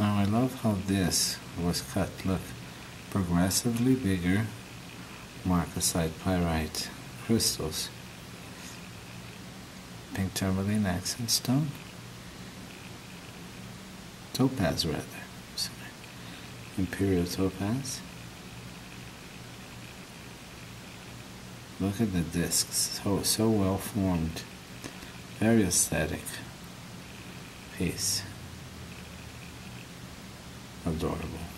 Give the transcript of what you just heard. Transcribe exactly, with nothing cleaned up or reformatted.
Now I love how this was cut, look, progressively bigger marcasite pyrite crystals. Pink tourmaline accent stone. Topaz rather. Sorry. Imperial topaz. Look at the discs, so, so well formed. Very aesthetic piece. Adorable.